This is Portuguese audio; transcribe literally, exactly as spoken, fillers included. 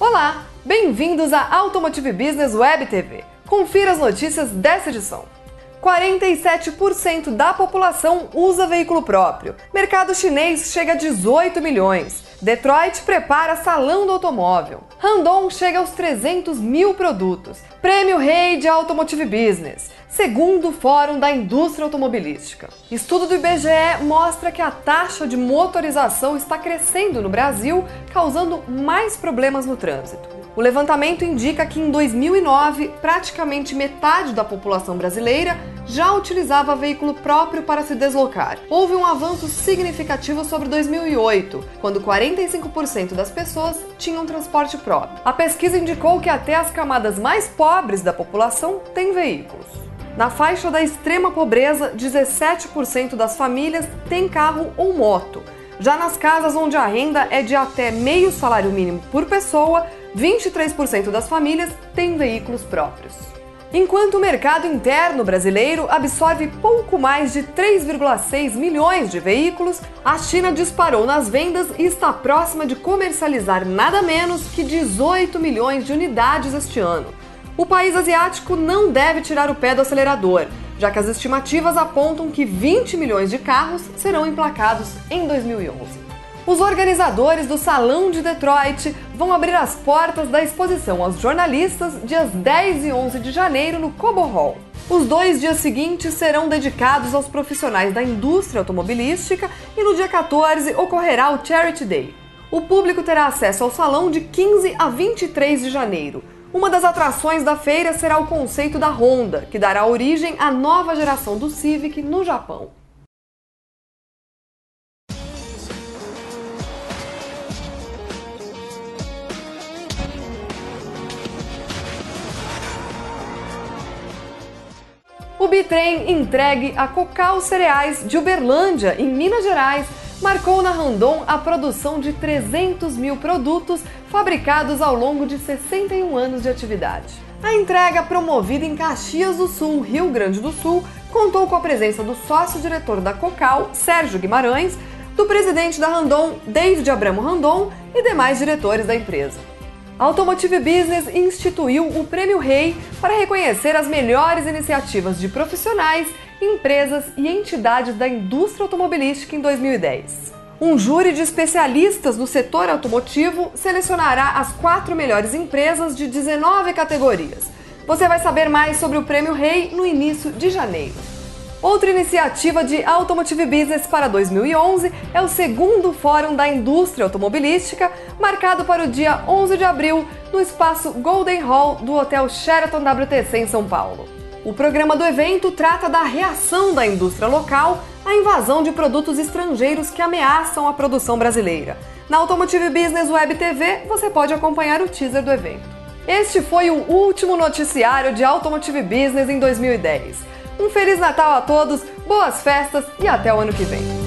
Olá, bem-vindos à Automotive Business Web T V. Confira as notícias dessa edição. quarenta e sete por cento da população usa veículo próprio. Mercado chinês chega a dezoito milhões. Detroit prepara salão do automóvel. Randon chega aos trezentos mil produtos. Prêmio Rei de Automotive Business. Segundo Fórum da Indústria Automobilística. Estudo do I B G E mostra que a taxa de motorização está crescendo no Brasil, causando mais problemas no trânsito. O levantamento indica que em dois mil e nove, praticamente metade da população brasileira já utilizava veículo próprio para se deslocar. Houve um avanço significativo sobre dois mil e oito, quando quarenta e cinco por cento das pessoas tinham transporte próprio. A pesquisa indicou que até as camadas mais pobres da população têm veículos. Na faixa da extrema pobreza, dezessete por cento das famílias têm carro ou moto. Já nas casas onde a renda é de até meio salário mínimo por pessoa, vinte e três por cento das famílias têm veículos próprios. Enquanto o mercado interno brasileiro absorve pouco mais de três vírgula seis milhões de veículos, a China disparou nas vendas e está próxima de comercializar nada menos que dezoito milhões de unidades este ano. O país asiático não deve tirar o pé do acelerador, já que as estimativas apontam que vinte milhões de carros serão emplacados em dois mil e onze. Os organizadores do Salão de Detroit vão abrir as portas da exposição aos jornalistas dias dez e onze de janeiro no Cobo Hall. Os dois dias seguintes serão dedicados aos profissionais da indústria automobilística e no dia quatorze ocorrerá o Charity Day. O público terá acesso ao salão de quinze a vinte e três de janeiro. Uma das atrações da feira será o conceito da Honda, que dará origem à nova geração do Civic no Japão. O Bitrem, entregue a Cocal Cereais de Uberlândia, em Minas Gerais, marcou na Randon a produção de trezentos mil produtos fabricados ao longo de sessenta e um anos de atividade. A entrega, promovida em Caxias do Sul, Rio Grande do Sul, contou com a presença do sócio-diretor da Cocal, Sérgio Guimarães, do presidente da Randon, David Abramo Randon, e demais diretores da empresa. A Automotive Business instituiu o Prêmio Rei para reconhecer as melhores iniciativas de profissionais, empresas e entidades da indústria automobilística em dois mil e dez. Um júri de especialistas do setor automotivo selecionará as quatro melhores empresas de dezenove categorias. Você vai saber mais sobre o Prêmio Rei no início de janeiro. Outra iniciativa de Automotive Business para dois mil e onze é o segundo Fórum da Indústria Automobilística, marcado para o dia onze de abril, no espaço Golden Hall do Hotel Sheraton W T C em São Paulo. O programa do evento trata da reação da indústria local à invasão de produtos estrangeiros que ameaçam a produção brasileira. Na Automotive Business Web T V, você pode acompanhar o teaser do evento. Este foi o último noticiário de Automotive Business em dois mil e dez. Um Feliz Natal a todos, boas festas e até o ano que vem!